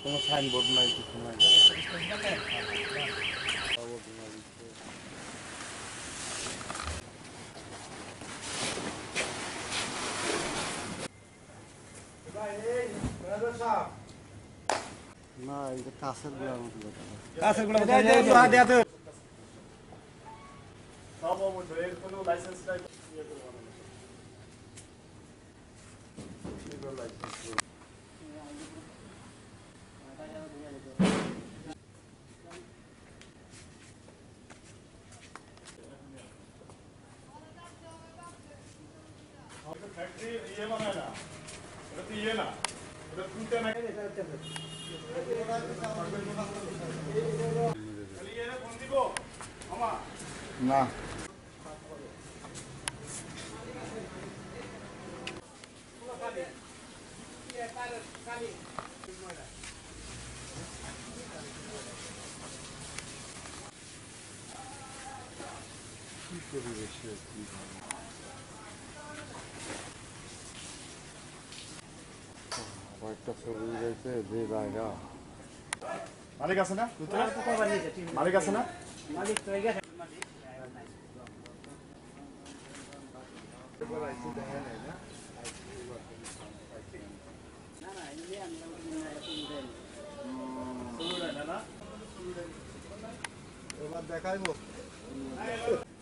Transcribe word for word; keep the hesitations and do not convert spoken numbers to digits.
কোনো সাইনবোর্ড নাই, কিছু নাই। না, এটা কাছের গুলার মতো দেখা যায়। কাছের গুলা এটা যে লোহা দেয়া তো। সব অবৈধ, এর কোনো লাইসেন্স নাই। ইয়ে করে বানানো। এগুলো লাইসেন্স নেই। আমাদের ফ্যাক্টরি ইয়ে বানায় না, এটা তো ইয়ে না, এটা তুলতে না। খালি ইয়ে ফোন দিব মামা না, কি পরিবেশে কি একটা ছবি রয়েছে যে জায়গা। মালিক আছে না? মালিক আছে না? মালিক তো গেছে। না না এমনি আমরা না না এবার দেখাইবো।